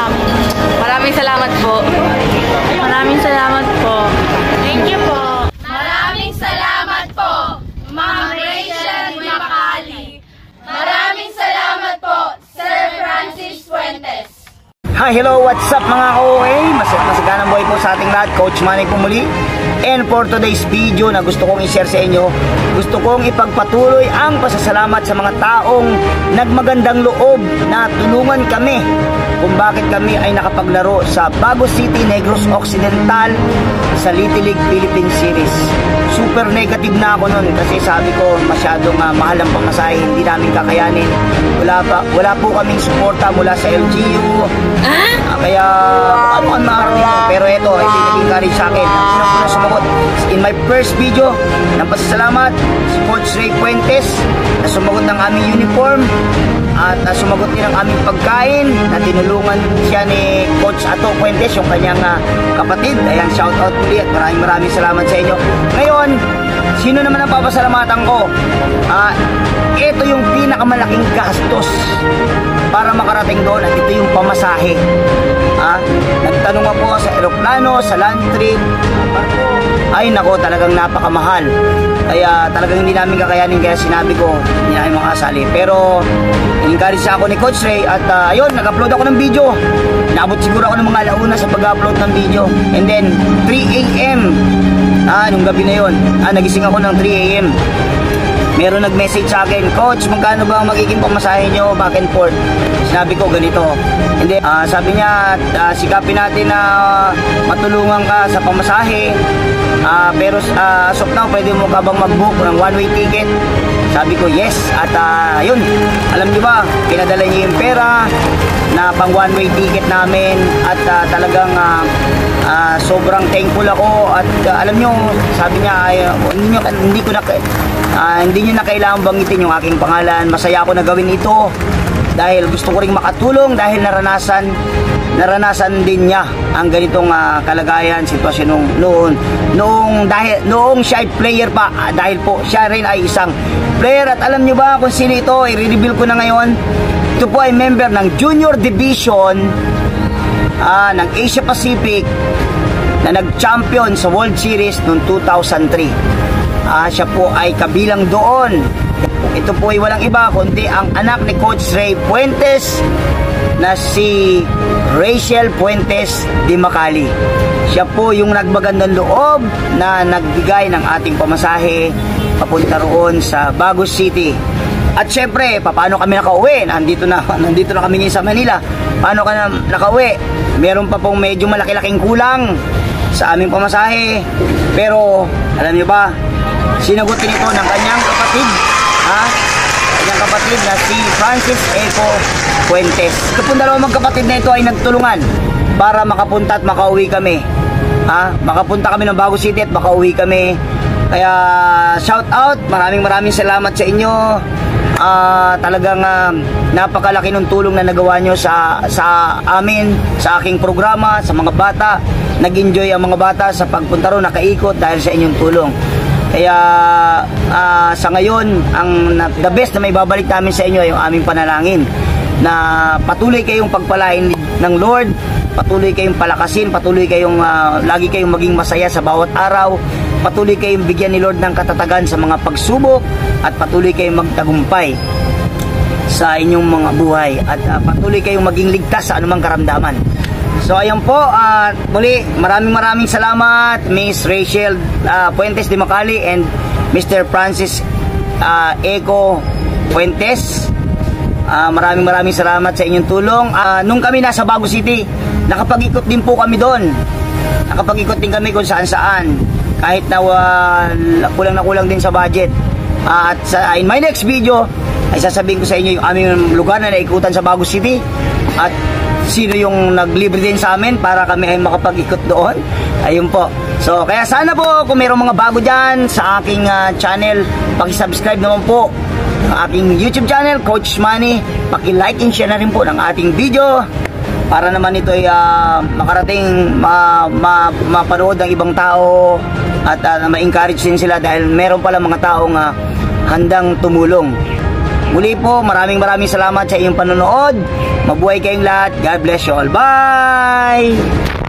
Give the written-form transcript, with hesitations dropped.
Maraming salamat po. Maraming salamat po. Thank you po. Maraming salamat po, Ma'am Rachel Macali. Maraming salamat po, Sir Francis Fuentes. Hi, hello, what's up mga ka-OA? Masaganang buhay po sa ating lahat, Coach Manny po muli. And for today's video na gusto kong i-share sa inyo, gusto kong ipagpatuloy ang pasasalamat sa mga taong nagmagandang loob na tulungan kami kung bakit kami ay nakapaglaro sa Bago City, Negros Occidental sa Little League Philippine Series. Super negative na ako nun kasi sabi ko masyadong mahal ang pamasahe, hindi namin kakayanin. Wala po kaming suporta mula sa LGU. Kaya ano ang makarating. Pero ito, hindi nag-encourage sa akin. Unang-una sumagot in my first video ng pasasalamat si Coach Ray Fuentes na sumagot ng aming uniform at sumagot din ang aming pagkain na tinulungan siya ni Coach Ato Fuentes, yung kanyang kapatid. Ayan, shout out ulit. Maraming salamat sa inyo. Ngayon, sino naman ang papasalamatan ko? Ito yung pinakamalaking gastos para makarating doon at ito yung pamasahe. Nagtanong ako sa aeroplano, sa land trip, ay nako, talagang napakamahal. Kaya talagang hindi namin kakayanin, kaya sinabi ko hindi namin makasali. Pero in-encourage ako ni Coach Ray at ayun, nag-upload ako ng video. Naabot siguro ako ng mga alauna sa pag-upload ng video. And then 3 AM nung gabi na yun, nagising ako ng 3 AM. Meron nag-message sa akin, Coach, magkano ba ang magiging pamasahe nyo back and forth? Sinabi ko ganito. Hindi, sabi niya, sikapin natin na matulungan ka sa pamasahe. Pero as of now, pwede mo ka bang mag-book ng one-way ticket? Sabi ko, yes. At yun, alam niyo ba, pinadala niya yung pera na pang one-way ticket namin. At talagang sobrang thankful ako. At alam niyo, sabi niya, hindi niyo na kailangan banggitin yung aking pangalan. Masaya ako na gawin ito dahil gusto ko ring makatulong dahil naranasan din niya ang ganitong kalagayan, sitwasyon noong siya ay player pa, dahil po siya rin ay isang player. At alam niyo ba kung sino ito? I-reveal ko na ngayon. Ito po ay member ng Junior Division ng Asia Pacific na nag-champion sa World Series noong 2003. Siya po ay kabilang doon. Ito po ay walang iba kundi ang anak ni Coach Ray Fuentes na si Rachel Fuentes de Macali. Siya po yung nagmagandang loob na nagbigay ng ating pamasahe papunta roon sa Bago City. At syempre, paano kami nakauwi? Nandito na kami ngayon sa Manila. Paano ka na nakauwi? Meron pa pong medyo malaki-laking kulang sa aming pamasahe. Pero alam niyo ba, sinagot din ito ng kanyang kapatid, kanyang kapatid na si Francis Eco Fuentes. Ito po dalawang magkapatid na ito ay nagtulungan para makapunta at makauwi kami. Makapunta kami ng Bago City at makauwi kami. Kaya shout out, maraming salamat sa inyo. Talagang napakalaki ng tulong na nagawa nyo sa amin, sa aking programa, sa mga bata. Nag-enjoy ang mga bata sa pagpunta ron, nakaikot dahil sa inyong tulong. Kaya sa ngayon, the best na may babalik namin sa inyo ay yung aming panalangin na patuloy kayong pagpalain ng Lord, patuloy kayong palakasin, patuloy kayong lagi kayong maging masaya sa bawat araw, patuloy kayong bigyan ni Lord ng katatagan sa mga pagsubok, at patuloy kayong magtagumpay sa inyong mga buhay, at patuloy kayong maging ligtas sa anumang karamdaman. So ayan po, muli maraming salamat Miss Rachel Fuentes de Macali and Mr. Francis Eco Fuentes. Maraming salamat sa inyong tulong. Nung kami nasa Bago City, nakapag-ikot din po kami doon. Nakapag-ikot din kami kung saan-saan, kahit na kulang din sa budget. At in my next video ay sasabihin ko sa inyo yung aming lugar na naikutan sa Bago City at sino yung naglibre din sa amin para kami ay makapag-ikot doon. Ayun po. So kaya sana po kung mayroong mga bago dyan sa aking channel, paki-subscribe naman po ang aking YouTube channel, Coach Manny. Paki-like and share na rin po ng ating video para naman ito ay makarating, mapanood ng ibang tao at ma-encourage din sila dahil meron pala mga taong handang tumulong. Muli po, maraming salamat sa iyong panonood. Mabuhay kayong lahat. God bless you all. Bye!